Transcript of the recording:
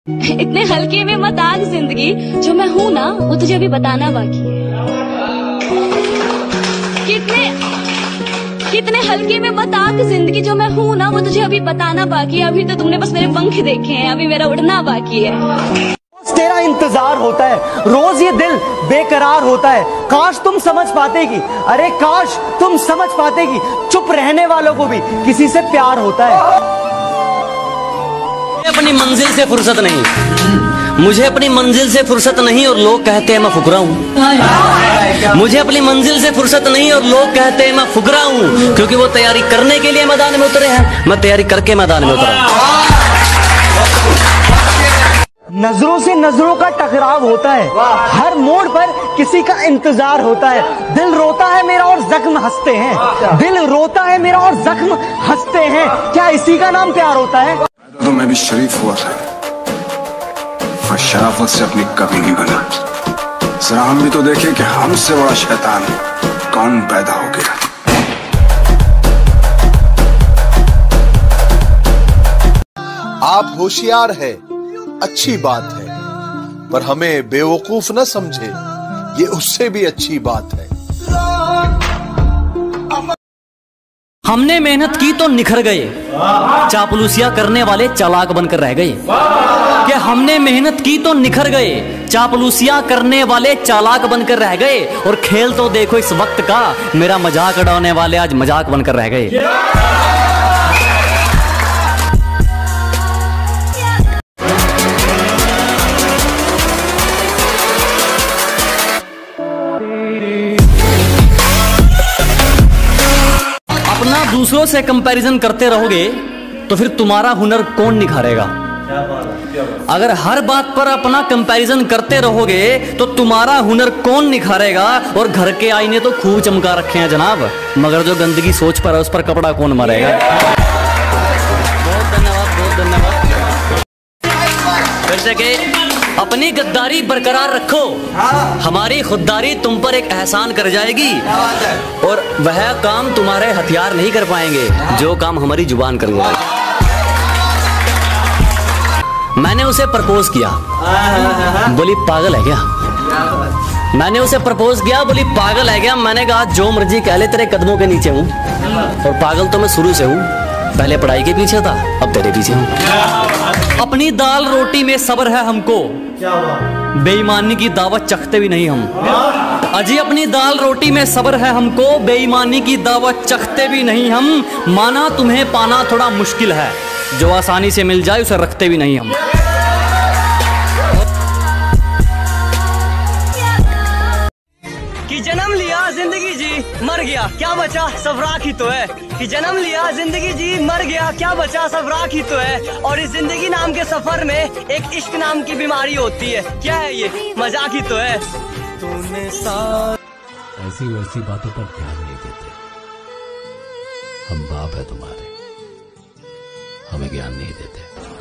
इतने हल्के में मत आग जिंदगी, जो मैं हूँ ना वो तुझे अभी बताना बाकी है। कितने हल्के में मत आग जिंदगी, जो मैं हूँ ना वो तुझे अभी बताना बाकी है। अभी तो तुमने बस मेरे पंख देखे हैं, अभी मेरा उड़ना बाकी है। तेरा इंतजार होता है, रोज ये दिल बेकरार होता है। काश तुम समझ पाते कि, अरे काश तुम समझ पाते कि चुप रहने वालों को भी किसी से प्यार होता है। अपनी मंजिल से फुर्सत नहीं, मुझे अपनी मंजिल से फुर्सत नहीं और लोग कहते हैं मैं फुकरा हूँ। मुझे अपनी मंजिल से फुर्सत नहीं और लोग कहते हैं मैं फुकरा हूँ, क्योंकि वो तैयारी करने के लिए मैदान में उतरे हैं, मैं तैयारी करके मैदान में उतरा हूँ। नजरों से नजरों का टकराव होता है, हर मोड़ पर किसी का इंतजार होता है। दिल रोता है मेरा और जख्म हंसते हैं, दिल रोता है मेरा और जख्म हंसते हैं। क्या इसी का नाम प्यार होता है? तो मैं भी शरीफ हुआ था और शराफत से अपनी कभी नहीं बना। जरा हम भी तो देखें कि हमसे बड़ा शैतान कौन पैदा हो गया। आप होशियार है, अच्छी बात है, पर हमें बेवकूफ न समझे, ये उससे भी अच्छी बात है। हमने मेहनत की तो निखर गए, चापलूसियां करने वाले चालाक बनकर रह गए। कि हमने मेहनत की तो निखर गए, चापलूसियां करने वाले चालाक बनकर रह गए। और खेल तो देखो इस वक्त का, मेरा मजाक उड़ाने वाले आज मजाक बनकर रह गए। अपना दूसरों से कंपैरिजन करते रहोगे तो फिर तुम्हारा हुनर कौन निखारेगा? अगर हर बात पर अपना कंपैरिजन करते रहोगे तो तुम्हारा हुनर कौन निखारेगा? और घर के आईने तो खूब चमका रखे हैं जनाब, मगर जो गंदगी सोच पर है उस पर कपड़ा कौन मारेगा? बहुत धन्यवाद, बहुत धन्यवाद। फिर से के अपनी गद्दारी बरकरार रखो, हमारी खुददारी तुम पर एक एहसान कर जाएगी, और वह काम तुम्हारे हथियार नहीं कर पाएंगे जो काम हमारी जुबान कर जाएगी। मैंने उसे प्रपोज किया, बोली पागल है क्या? मैंने उसे प्रपोज किया, बोली पागल है क्या? मैंने कहा जो मर्जी कह ले, तेरे कदमों के नीचे हूँ, और पागल तो मैं शुरू से हूँ, पहले पढ़ाई के पीछे था, अब तेरे पीछे हूँ। अपनी दाल रोटी में सब्र है हमको, बेईमानी की दावत चखते भी नहीं हम। अजी अपनी दाल रोटी में सब्र है हमको, बेईमानी की दावत चखते भी नहीं हम। माना तुम्हें पाना थोड़ा मुश्किल है, जो आसानी से मिल जाए उसे रखते भी नहीं हम। कि जन्म लिया जिंदगी जी मर गया क्या बचा, सब राख ही तो है। कि जन्म लिया जिंदगी जी मर गया क्या बचा, सब राख ही तो है। और इस जिंदगी नाम के सफर में एक इश्क नाम की बीमारी होती है, क्या है ये? मजाक ही तो है। तूने ऐसी वैसी बातों पर ध्यान नहीं देते, हम बाप है तुम्हारे, हमें ज्ञान नहीं देते।